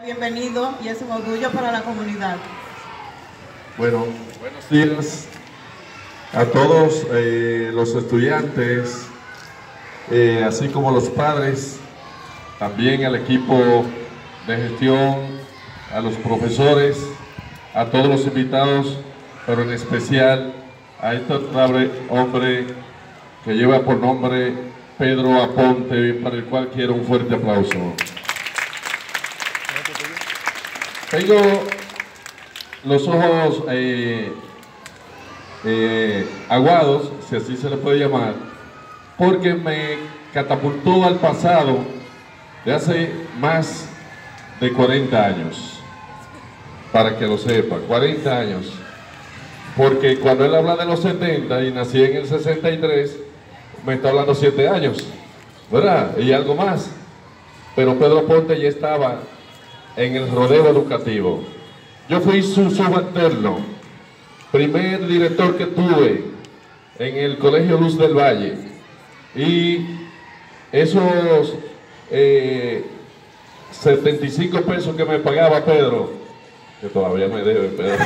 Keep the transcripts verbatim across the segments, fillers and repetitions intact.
Bienvenido y es un orgullo para la comunidad. Bueno, buenos días a todos eh, los estudiantes, eh, así como los padres, también al equipo de gestión, a los profesores, a todos los invitados, pero en especial a este hombre que lleva por nombre Pedro Aponte, para el cual quiero un fuerte aplauso. Tengo los ojos eh, eh, aguados, si así se le puede llamar, porque me catapultó al pasado de hace más de cuarenta años, para que lo sepa, cuarenta años, porque cuando él habla de los setenta y nací en el sesenta y tres, me está hablando siete años, ¿verdad? Y algo más, pero Pedro Aponte ya estaba en el rodeo educativo. Yo fui su subalterno, primer director que tuve en el Colegio Luz del Valle, y esos eh, setenta y cinco pesos que me pagaba Pedro, que todavía me debe, Pedro.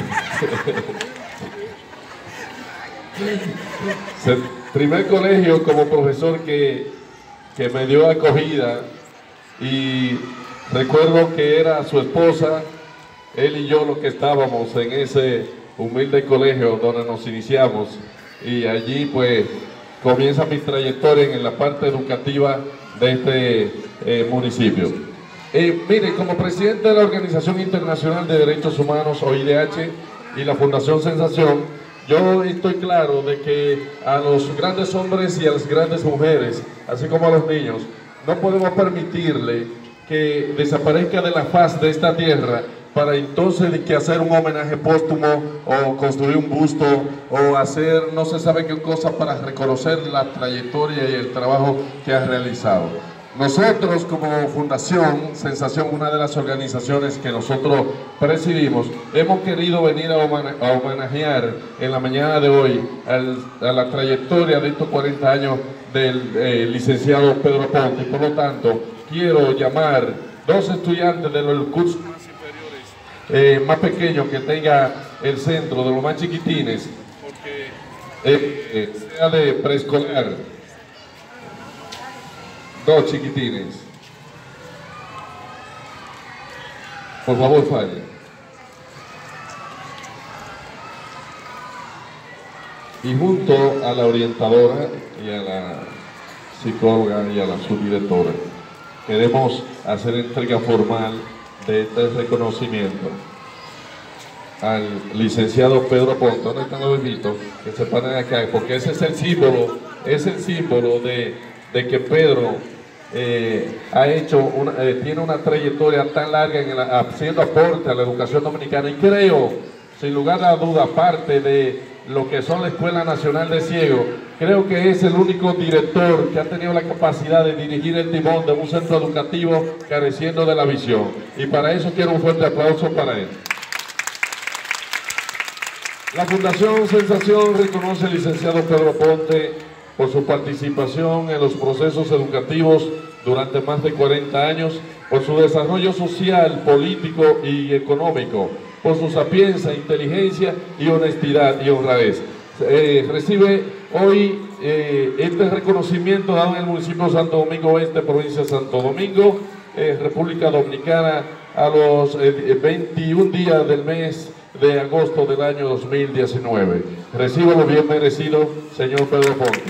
Primer colegio como profesor que, que me dio acogida, y recuerdo que era su esposa, él y yo los que estábamos en ese humilde colegio donde nos iniciamos, y allí pues comienza mi trayectoria en la parte educativa de este eh, municipio. Eh, mire, como presidente de la Organización Internacional de Derechos Humanos, O I D H, y la Fundación Sensación, yo estoy claro de que a los grandes hombres y a las grandes mujeres, así como a los niños, no podemos permitirle que desaparezca de la faz de esta tierra para entonces que hacer un homenaje póstumo o construir un busto o hacer no se sabe qué cosa para reconocer la trayectoria y el trabajo que ha realizado. Nosotros como Fundación Sensación, una de las organizaciones que nosotros presidimos, hemos querido venir a homenajear en la mañana de hoy al, a la trayectoria de estos cuarenta años del eh, licenciado Pedro Aponte. Por lo tanto, quiero llamar dos estudiantes de los cursos más inferiores, eh, más pequeños, que tenga el centro, de los más chiquitines, porque eh, eh, sea de preescolar. Dos chiquitines. Por favor, falle. Y junto a la orientadora y a la psicóloga y a la subdirectora, queremos hacer entrega formal de este reconocimiento al licenciado Pedro Aponte. ¿Dónde están los bebitos? Que se paren acá, porque ese es el símbolo, es el símbolo de, de que Pedro eh, ha hecho una, eh, tiene una trayectoria tan larga en el, haciendo aporte a la educación dominicana, y creo, sin lugar a duda, aparte de lo que son la Escuela Nacional de Ciegos, creo que es el único director que ha tenido la capacidad de dirigir el timón de un centro educativo careciendo de la visión, y para eso quiero un fuerte aplauso para él. La Fundación Sensación reconoce al licenciado Pedro Aponte por su participación en los procesos educativos durante más de cuarenta años, por su desarrollo social, político y económico, por su sapiencia, inteligencia y honestidad y honradez. Eh, recibe hoy eh, este reconocimiento dado en el municipio de Santo Domingo Oeste, provincia de Santo Domingo, eh, República Dominicana, a los eh, veintiún días del mes de agosto del año dos mil diecinueve. Recibo lo bien merecido, señor Pedro Aponte.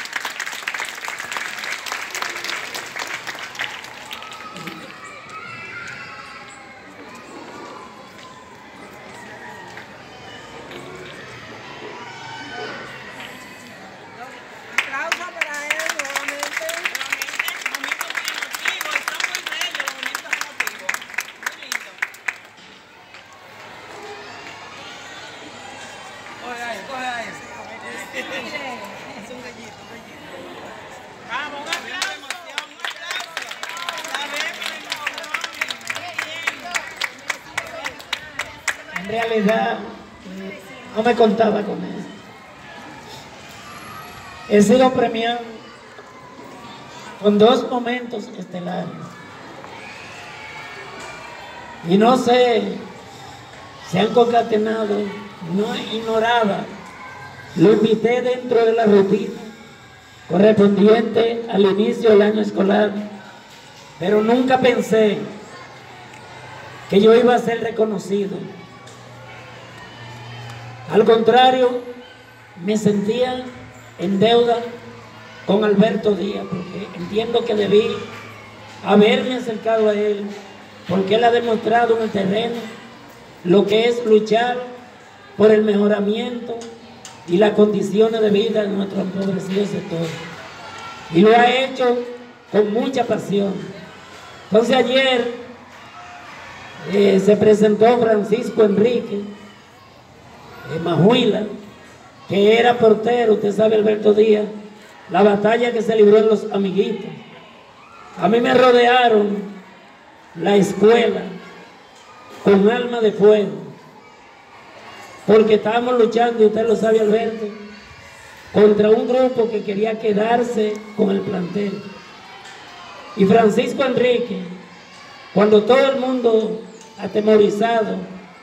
En realidad, no me contaba con esto. He sido premiado con dos momentos estelares. Y no sé, se han concatenado, no ignoraba. Lo invité dentro de la rutina correspondiente al inicio del año escolar, pero nunca pensé que yo iba a ser reconocido. Al contrario, me sentía en deuda con Alberto Díaz, porque entiendo que debí haberme acercado a él, porque él ha demostrado en el terreno lo que es luchar por el mejoramiento y las condiciones de vida de nuestro empobrecido sector. Y lo ha hecho con mucha pasión. Entonces ayer eh, se presentó Francisco Enrique eh, Majuila, que era portero, usted sabe, Alberto Díaz, la batalla que se libró en Los Amiguitos. A mí me rodearon la escuela con alma de fuego, porque estábamos luchando, y usted lo sabe, Alberto, contra un grupo que quería quedarse con el plantel. Y Francisco Enrique, cuando todo el mundo atemorizado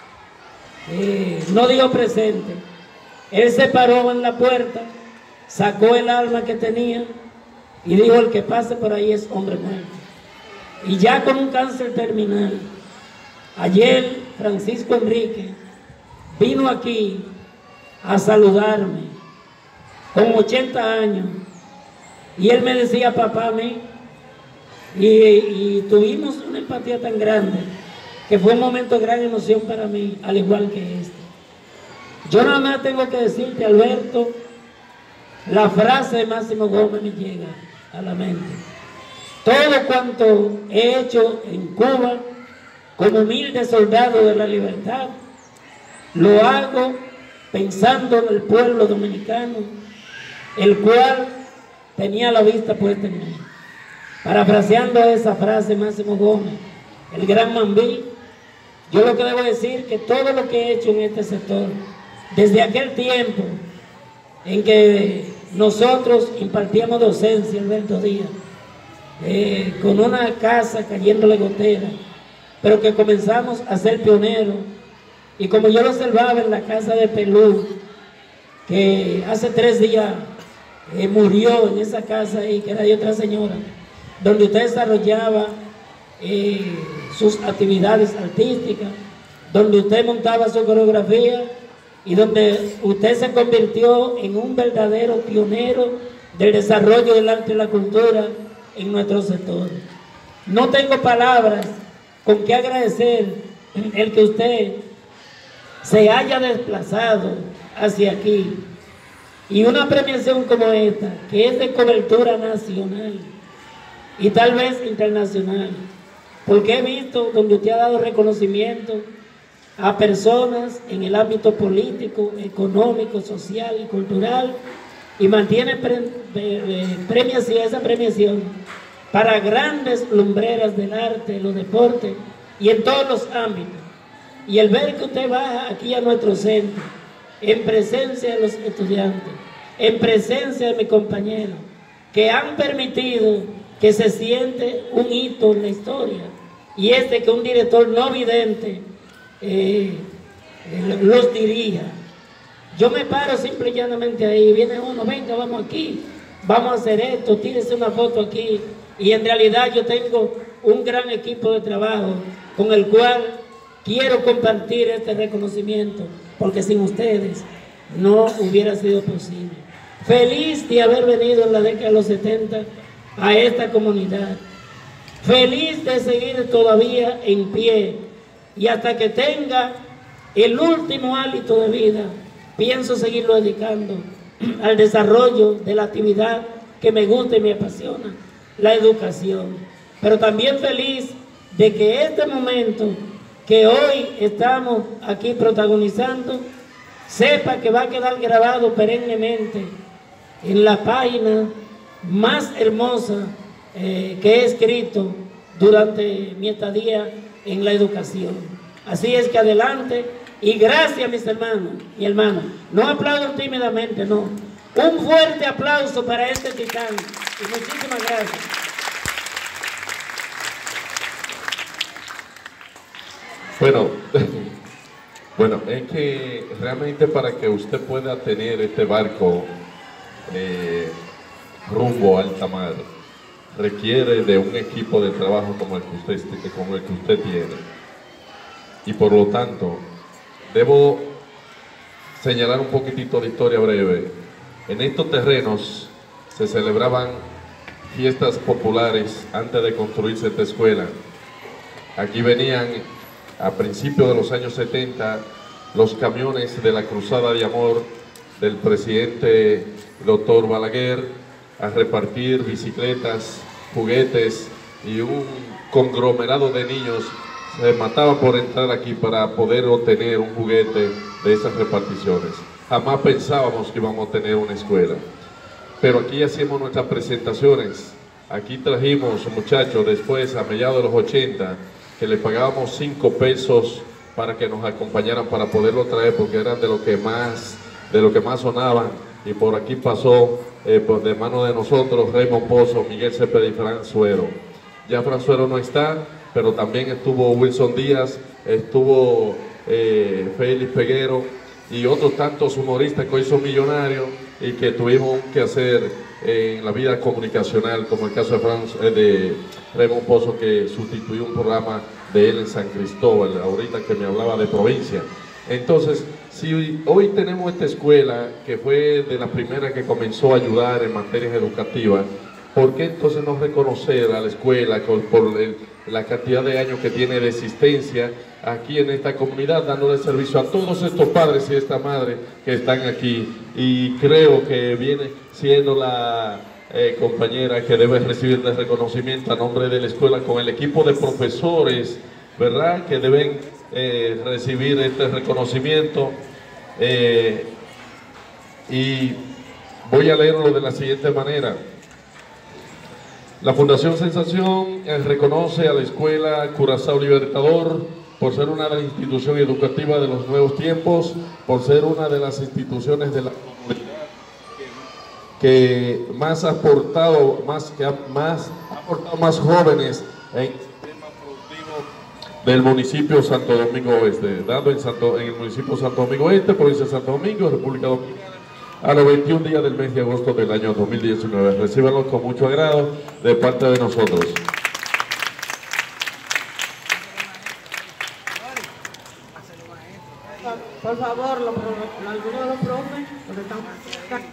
eh, no dio presente, él se paró en la puerta, sacó el arma que tenía y dijo: el que pase por ahí es hombre muerto. Y ya con un cáncer terminal, ayer Francisco Enrique vino aquí a saludarme con ochenta años, y él me decía papá a mí, y, y tuvimos una empatía tan grande que fue un momento de gran emoción para mí, al igual que este. Yo nada más tengo que decirte, Alberto, la frase de Máximo Gómez me llega a la mente: todo cuanto he hecho en Cuba como humilde soldado de la libertad, lo hago pensando en el pueblo dominicano, el cual tenía la vista puesta en mí. Parafraseando esa frase, Máximo Gómez, el gran Mambí, yo lo que debo decir que todo lo que he hecho en este sector, desde aquel tiempo en que nosotros impartíamos docencia, Alberto Díaz, eh, con una casa cayéndole gotera, pero que comenzamos a ser pioneros. Y como yo lo observaba en la casa de Pelú, que hace tres días eh, murió en esa casa ahí, que era de otra señora, donde usted desarrollaba eh, sus actividades artísticas, donde usted montaba su coreografía y donde usted se convirtió en un verdadero pionero del desarrollo del arte y la cultura en nuestro sector. No tengo palabras con que agradecer el que usted se haya desplazado hacia aquí, y una premiación como esta, que es de cobertura nacional y tal vez internacional, porque he visto donde usted ha dado reconocimiento a personas en el ámbito político, económico, social y cultural, y mantiene pre, pre, premiación, esa premiación para grandes lumbreras del arte, los deportes y en todos los ámbitos. Y el ver que usted baja aquí a nuestro centro, en presencia de los estudiantes, en presencia de mis compañeros, que han permitido que se siente un hito en la historia, y es de que un director no vidente eh, los dirija. Yo me paro simple y llanamente ahí, viene uno, venga, vamos aquí, vamos a hacer esto, tírese una foto aquí, y en realidad yo tengo un gran equipo de trabajo con el cual quiero compartir este reconocimiento, porque sin ustedes no hubiera sido posible. Feliz de haber venido en la década de los setenta a esta comunidad. Feliz de seguir todavía en pie, y hasta que tenga el último hálito de vida, pienso seguirlo dedicando al desarrollo de la actividad que me gusta y me apasiona, la educación. Pero también feliz de que este momento que hoy estamos aquí protagonizando, sepa que va a quedar grabado perennemente en la página más hermosa eh, que he escrito durante mi estadía en la educación. Así es que adelante, y gracias, mis hermanos y hermanas. No aplaudan tímidamente, no. Un fuerte aplauso para este titán, y muchísimas gracias. Bueno, bueno, es que realmente para que usted pueda tener este barco eh, rumbo a alta mar, requiere de un equipo de trabajo como el que usted, como el que usted tiene. Y por lo tanto, debo señalar un poquitito de historia breve. En estos terrenos se celebraban fiestas populares antes de construirse esta escuela. Aquí venían a principios de los años setenta los camiones de la Cruzada de Amor del presidente doctor Balaguer a repartir bicicletas, juguetes, y un conglomerado de niños se mataban por entrar aquí para poder obtener un juguete de esas reparticiones. Jamás pensábamos que íbamos a tener una escuela. Pero aquí hacíamos nuestras presentaciones. Aquí trajimos muchachos después, a mediados de los ochenta, que le pagábamos cinco pesos para que nos acompañaran para poderlo traer, porque eran de lo que más, de lo que más sonaban. Y por aquí pasó, eh, pues de mano de nosotros, Raymond Pozo, Miguel Cepeda y Fran Suero. Ya Fran Suero no está, pero también estuvo Wilson Díaz, estuvo eh, Félix Peguero y otros tantos humoristas que hoy son millonarios y que tuvimos que hacer eh, en la vida comunicacional, como el caso de, Fran, eh, de Raymond Pozo, que sustituyó un programa de él en San Cristóbal, ahorita que me hablaba de provincia. Entonces, si hoy tenemos esta escuela, que fue de la primera que comenzó a ayudar en materias educativas, ¿por qué entonces no reconocer a la escuela por el, la cantidad de años que tiene de existencia aquí en esta comunidad, dándole servicio a todos estos padres y esta madre que están aquí? Y creo que viene siendo la eh, compañera que debe recibir el reconocimiento a nombre de la escuela, con el equipo de profesores, ¿verdad?, que deben eh, recibir este reconocimiento. Eh, y voy a leerlo de la siguiente manera. La Fundación Sensación eh, reconoce a la Escuela Curazao Libertador por ser una de las instituciones educativas de los nuevos tiempos, por ser una de las instituciones de la comunidad que más ha aportado, más, que ha, más, ha aportado más jóvenes en el sistema productivo del municipio Santo Domingo Oeste, dando en, Santo, en el municipio Santo Domingo Este, provincia de Santo Domingo, República Dominicana, a los veintiún días del mes de agosto del año dos mil diecinueve. Recíbanlo con mucho agrado de parte de nosotros. Por favor, los, algunos de los profes, los que están acá.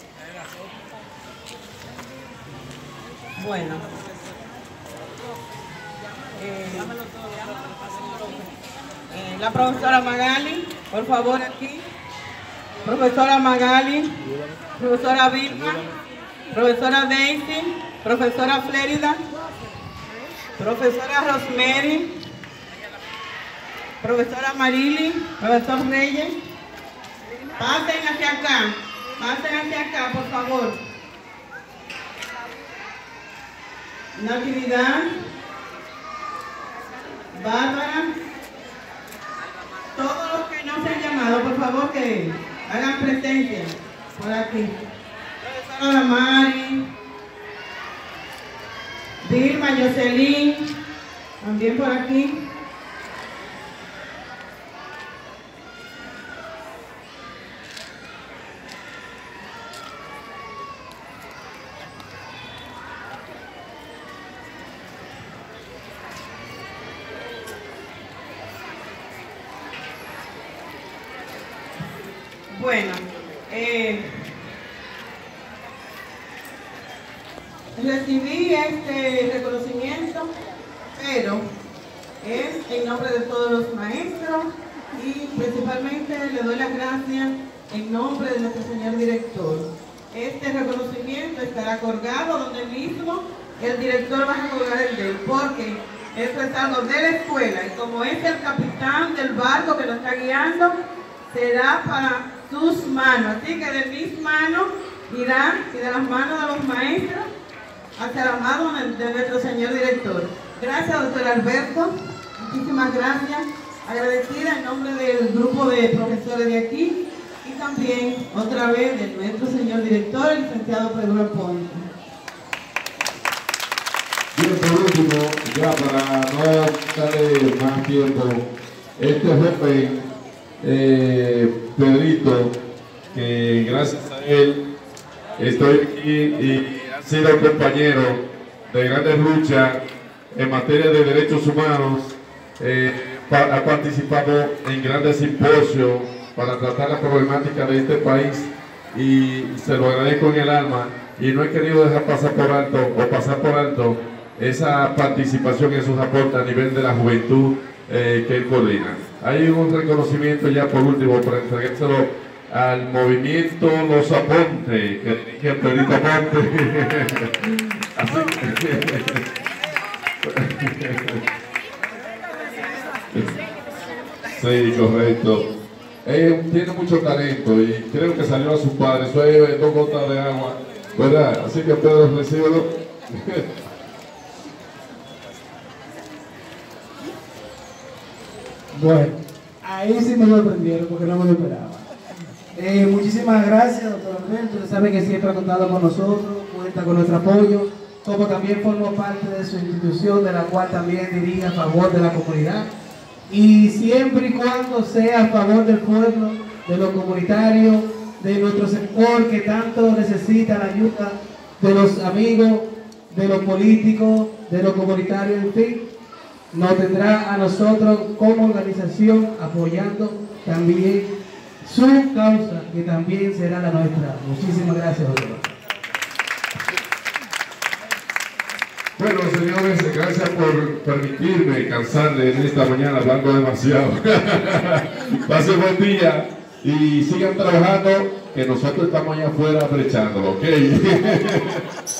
Bueno. Eh, eh, la profesora Magali, por favor, aquí. Profesora Magali, profesora Vilma, profesora Daisy, profesora Flérida, profesora Rosemary, profesora Marily, profesor Reyes. Pasen hacia acá, pasen hacia acá, por favor. Natividad, Bárbara, todos los que no se han llamado, por favor, que hagan presencia por aquí. Profesora Mari, Vilma, Jocelyn, también por aquí. Bueno, eh, recibí este reconocimiento, pero es en nombre de todos los maestros y principalmente le doy las gracias en nombre de nuestro señor director. Este reconocimiento estará colgado donde mismo el director va a colgar el de él, porque esto es algo de la escuela y como es el capitán del barco que nos está guiando, será para sus manos, así que de mis manos irán y de las manos de los maestros hacia las manos de, de nuestro señor director. Gracias, doctor Alberto, muchísimas gracias, agradecida en nombre del grupo de profesores de aquí y también otra vez de nuestro señor director, el licenciado Pedro Ponte. Bien, por último, ya para no darle más tiempo este joven eh, Pedrito, que gracias a él estoy aquí y ha sido compañero de grandes luchas en materia de derechos humanos, eh, pa ha participado en grandes simposios para tratar la problemática de este país y se lo agradezco en el alma y no he querido dejar pasar por alto o pasar por alto esa participación y esos aportes a nivel de la juventud eh, que él coordina. Hay un reconocimiento ya por último para entregárselo al movimiento Los Apontes, que dirige Pedrito Aponte. Así sí, correcto. Él tiene mucho talento y creo que salió a su padre, eso es dos gotas de agua, ¿verdad? Así que Pedro, recíbelo. Bueno, ahí sí me sorprendieron porque no me lo esperaba. Eh, muchísimas gracias, doctor Alberto. Usted sabe que siempre ha contado con nosotros, cuenta con nuestro apoyo, como también formo parte de su institución, de la cual también dirige a favor de la comunidad. Y siempre y cuando sea a favor del pueblo, de los comunitarios, de nuestro sector que tanto necesita la ayuda de los amigos, de los políticos, de los comunitarios, en fin, nos tendrá a nosotros como organización apoyando también su causa, que también será la nuestra. Muchísimas gracias, doctor. Bueno, señores, gracias por permitirme cansarle en esta mañana hablando demasiado. Pasen buen día y sigan trabajando, que nosotros estamos allá afuera brechándolo, ¿ok?